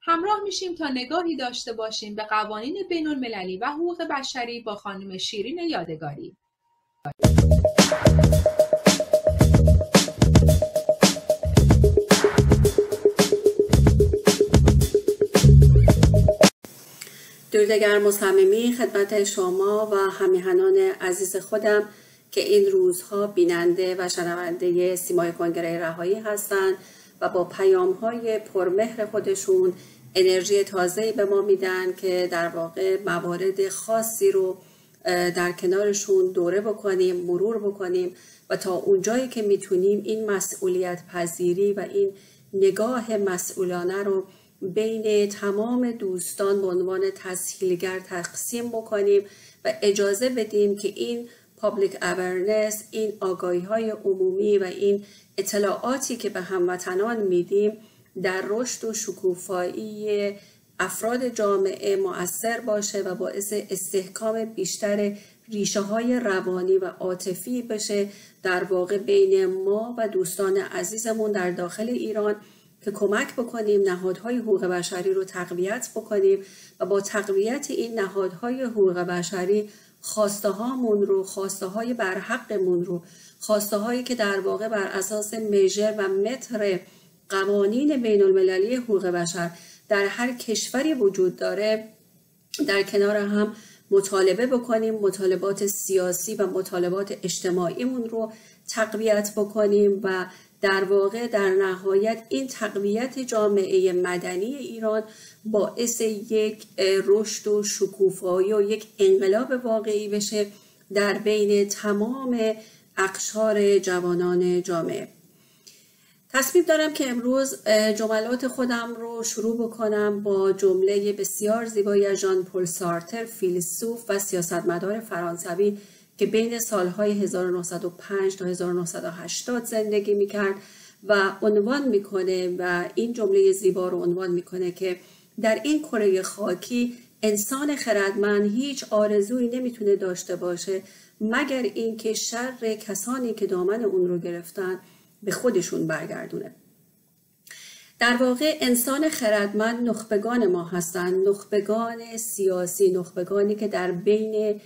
همراه میشیم تا نگاهی داشته باشیم به قوانین بین المللی و حقوق بشری با خانم شیرین یادگاری. درود گرم و صمیمی خدمت شما و همیهنان عزیز خودم که این روزها بیننده و شنونده سیمای کنگره رهایی هستند و با پیام‌های پرمهر خودشون انرژی تازه‌ای به ما میدن که در واقع موارد خاصی رو در کنارشون دوره بکنیم، مرور بکنیم و تا اونجایی که میتونیم این مسئولیت پذیری و این نگاه مسئولانه رو بین تمام دوستان به عنوان تسهیلگر تقسیم بکنیم و اجازه بدیم که این پابلیک اورنس، این آگاهی‌های عمومی و این اطلاعاتی که به هموطنان میدیم در رشد و شکوفایی افراد جامعه مؤثر باشه و باعث استحکام بیشتر ریشه‌های روانی و عاطفی بشه در واقع بین ما و دوستان عزیزمون در داخل ایران، که کمک بکنیم نهادهای حقوق بشری رو تقویت بکنیم و با تقویت این نهادهای حقوق بشری خواسته های برحقمون رو، خواسته هایی که در واقع بر اساس مژر و متر قوانین بین المللی حقوق بشر در هر کشوری وجود داره در کنار هم مطالبه بکنیم، مطالبات سیاسی و مطالبات اجتماعیمون رو تقویت بکنیم و در واقع در نهایت این تقویت جامعه مدنی ایران باعث یک رشد و شکوفایی و یک انقلاب واقعی بشه در بین تمام اقشار جوانان جامعه. تصمیم دارم که امروز جملات خودم رو شروع بکنم با جمله بسیار زیبایی از ژان پل سارتر، فیلسوف و سیاستمدار فرانسوی که بین سالهای 1905 تا 1980 زندگی میکرد و عنوان میکنه و این جمله زیبا رو عنوان میکنه که در این کره خاکی انسان خردمند هیچ آرزویی نمیتونه داشته باشه مگر اینکه شر کسانی که دامن اون رو گرفتن به خودشون برگردونه. در واقع انسان خردمند نخبگان ما هستند، نخبگان سیاسی، نخبگانی که در بین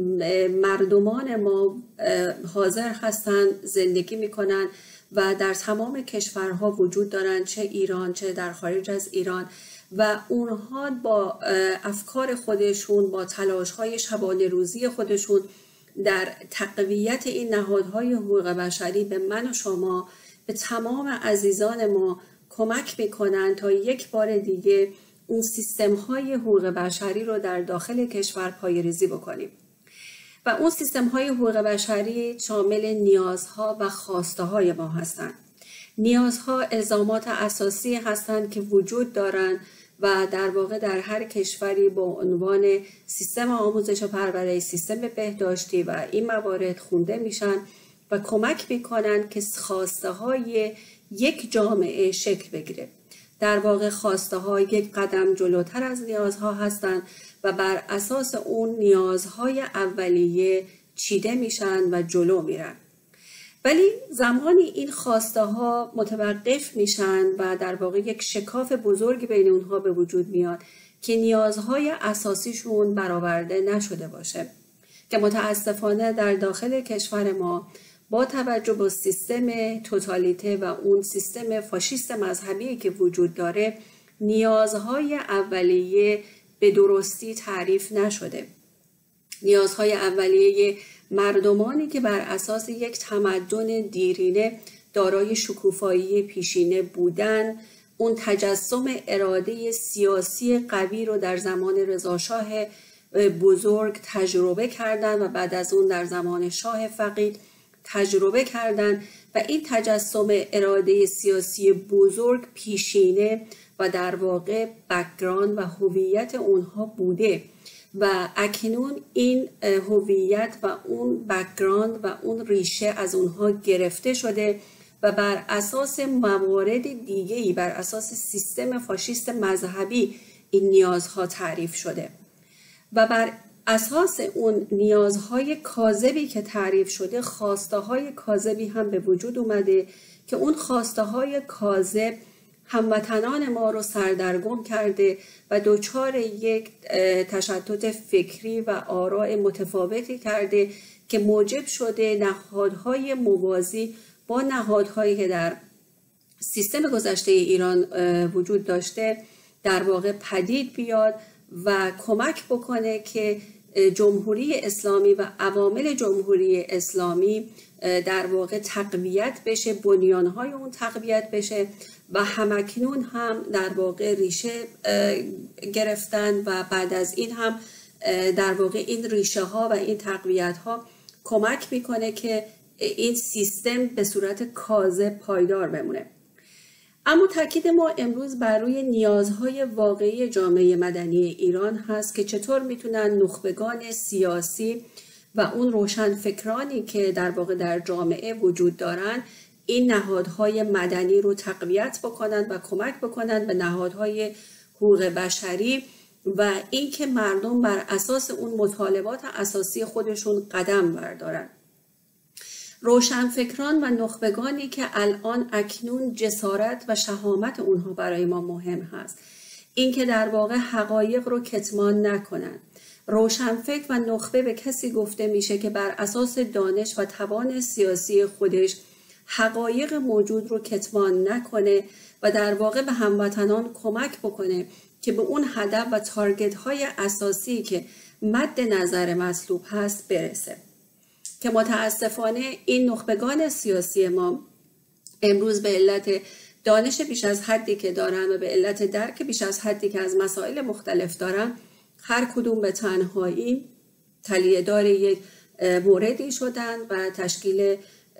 مردمان ما حاضر هستند، زندگی میکنن و در تمام کشورها وجود دارن، چه ایران چه در خارج از ایران، و اونها با افکار خودشون، با تلاش‌های شبانه روزی خودشون در تقویت این نهادهای حقوق بشری به من و شما، به تمام عزیزان ما کمک میکنن تا یک بار دیگه اون سیستم‌های حقوق بشری رو در داخل کشور پایه‌ریزی بکنیم. و اون سیستم‌های حقوق بشری شامل نیازها و خواسته‌های ما هستند. نیازها الزامات اساسی هستند که وجود دارند و در واقع در هر کشوری با عنوان سیستم آموزش و پرورش، سیستم بهداشتی و این موارد خونده میشن و کمک میکنن که خواسته‌های یک جامعه شکل بگیره. در واقع خواسته‌ها یک قدم جلوتر از نیازها هستند و بر اساس اون نیازهای اولیه چیده میشن و جلو میرن. ولی زمانی این خواسته ها متوقف میشن و در واقع یک شکاف بزرگ بین اونها به وجود میاد که نیازهای اساسیشون برآورده نشده باشه، که متاسفانه در داخل کشور ما با توجه به سیستم توتالیته و اون سیستم فاشیست مذهبی که وجود داره نیازهای اولیه به درستی تعریف نشده. نیازهای اولیه مردمانی که بر اساس یک تمدن دیرینه دارای شکوفایی پیشینه بودن، اون تجسم اراده سیاسی قوی رو در زمان رضاشاه بزرگ تجربه کردن و بعد از اون در زمان شاه فقید تجربه کردن و این تجسم اراده سیاسی بزرگ پیشینه و در واقع بک‌گراند و هویت اونها بوده و اکنون این هویت و اون بک‌گراند و اون ریشه از اونها گرفته شده و بر اساس موارد دیگه‌ای، بر اساس سیستم فاشیست مذهبی این نیازها تعریف شده و بر اساس اون نیازهای کاذبی که تعریف شده خواسته‌های کاذبی هم به وجود اومده که اون خواسته‌های کاذب هموطنان ما رو سردرگم کرده و دچار یک تشتت فکری و آراء متفاوتی کرده که موجب شده نهادهای موازی با نهادهایی که در سیستم گذشته ایران وجود داشته در واقع پدید بیاد و کمک بکنه که جمهوری اسلامی و عوامل جمهوری اسلامی در واقع تقویت بشه، بنیانهای اون تقویت بشه و همکنون هم در واقع ریشه گرفتن و بعد از این هم در واقع این ریشه ها و این تقویت ها کمک میکنه که این سیستم به صورت کاذب پایدار بمونه. اما تاکید ما امروز بر روی نیازهای واقعی جامعه مدنی ایران هست که چطور میتونن نخبگان سیاسی و اون روشنفکرانی که در واقع در جامعه وجود دارن این نهادهای مدنی رو تقویت بکنن و کمک بکنن به نهادهای حقوق بشری و اینکه مردم بر اساس اون مطالبات اساسی خودشون قدم بردارن. روشنفکران و نخبگانی که الان اکنون جسارت و شهامت اونها برای ما مهم هست، اینکه در واقع حقایق رو کتمان نکنن. روشنفکر و نخبه به کسی گفته میشه که بر اساس دانش و توان سیاسی خودش حقایق موجود رو کتمان نکنه و در واقع به هموطنان کمک بکنه که به اون هدف و تارگت های اساسی که مد نظر مطلوب هست برسه. که متاسفانه این نخبگان سیاسی ما امروز به علت دانش بیش از حدی که دارن و به علت درک بیش از حدی که از مسائل مختلف دارن، هر کدوم به تنهایی تلیه‌دار یک موردی شدن و تشکیل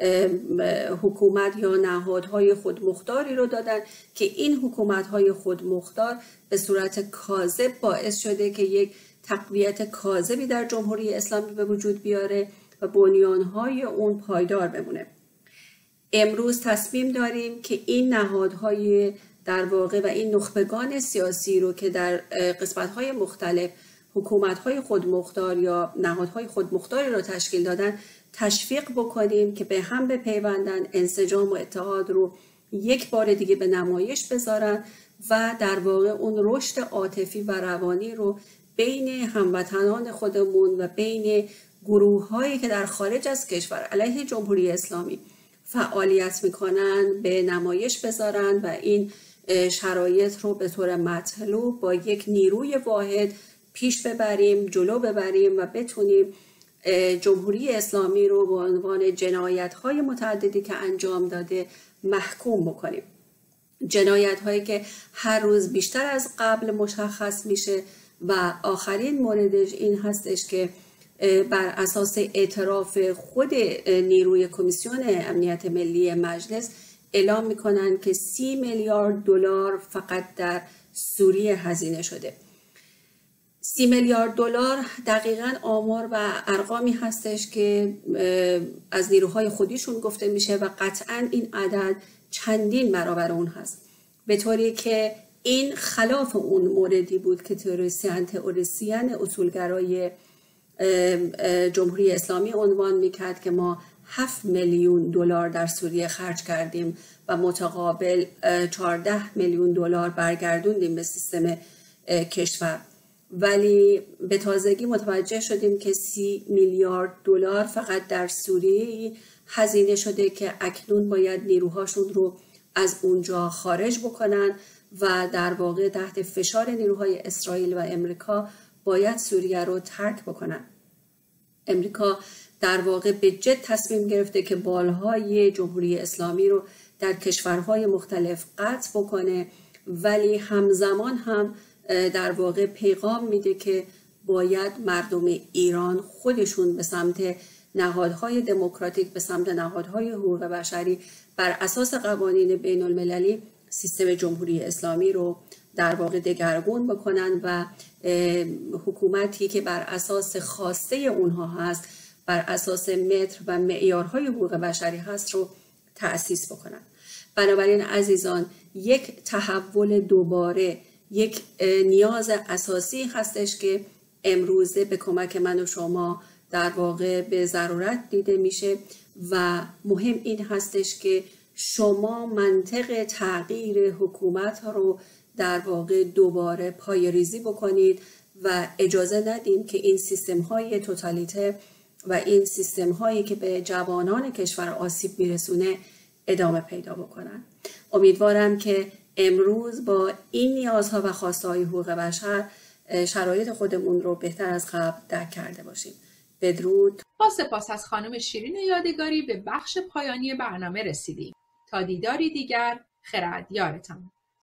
حکومت یا نهادهای خودمختاری رو دادن که این حکومت‌های خودمختار به صورت کاذب باعث شده که یک تقویت کاذبی در جمهوری اسلامی به وجود بیاره و بنیانهای اون پایدار بمونه. امروز تصمیم داریم که این نهادهای در واقع و این نخبگان سیاسی رو که در قسمت‌های مختلف حکومت‌های خودمختار یا نهادهای خودمختاری رو تشکیل دادن تشویق بکنیم که به هم بپیوندن، انسجام و اتحاد رو یک بار دیگه به نمایش بذارن و در واقع اون رشد عاطفی و روانی رو بین هموطنان خودمون و بین گروه‌هایی که در خارج از کشور علیه جمهوری اسلامی فعالیت میکنن به نمایش بذارن و این شرایط رو به طور مطلوب با یک نیروی واحد پیش ببریم، جلو ببریم و بتونیم جمهوری اسلامی رو به عنوان جنایت‌های متعددی که انجام داده محکوم بکنیم. جنایت‌هایی که هر روز بیشتر از قبل مشخص میشه و آخرین موردش این هستش که بر اساس اعتراف خود نیروی کمیسیون امنیت ملی مجلس اعلام میکنن که 30 میلیارد دلار فقط در سوریه هزینه شده. 30 میلیارد دلار دقیقاً آمار و ارقامی هستش که از نیروهای خودیشون گفته میشه و قطعاً این عدد چندین برابر اون هست، به طوری که این خلاف اون موردی بود که تئوریسین اصولگرای جمهوری اسلامی عنوان میکرد که ما 7 میلیون دلار در سوریه خرج کردیم و متقابل 14 میلیون دلار برگردوندیم به سیستم کشور. ولی به تازگی متوجه شدیم که 30 میلیارد دلار فقط در سوریه هزینه شده که اکنون باید نیروهاشون رو از اونجا خارج بکنن و در واقع تحت فشار نیروهای اسرائیل و امریکا باید سوریه رو ترک بکنن. امریکا در واقع به جد تصمیم گرفته که بالهای جمهوری اسلامی رو در کشورهای مختلف قطع بکنه، ولی همزمان هم در واقع پیغام میده که باید مردم ایران خودشون به سمت نهادهای دموکراتیک، به سمت نهادهای حقوق بشری بر اساس قوانین بین المللی سیستم جمهوری اسلامی رو در واقع دگرگون بکنن و حکومتی که بر اساس خواسته اونها هست، بر اساس متر و معیارهای حقوق بشری هست رو تأسیس بکنن. بنابراین عزیزان، یک تحول دوباره، یک نیاز اساسی هستش که امروزه به کمک من و شما در واقع به ضرورت دیده میشه و مهم این هستش که شما منطق تغییر حکومت رو در واقع دوباره پایه‌ریزی بکنید و اجازه ندیم که این سیستم های توتالیته و این سیستم هایی که به جوانان کشور آسیب میرسونه ادامه پیدا بکنن. امیدوارم که امروز با این نیازها و خواسته های حقوق بشر شرایط خودمون رو بهتر از قبل درک کرده باشیم. بدرود. با سپاس از خانم شیرین یادگاری به بخش پایانی برنامه رسیدیم. تا دیداری دیگر، خرد یارتان.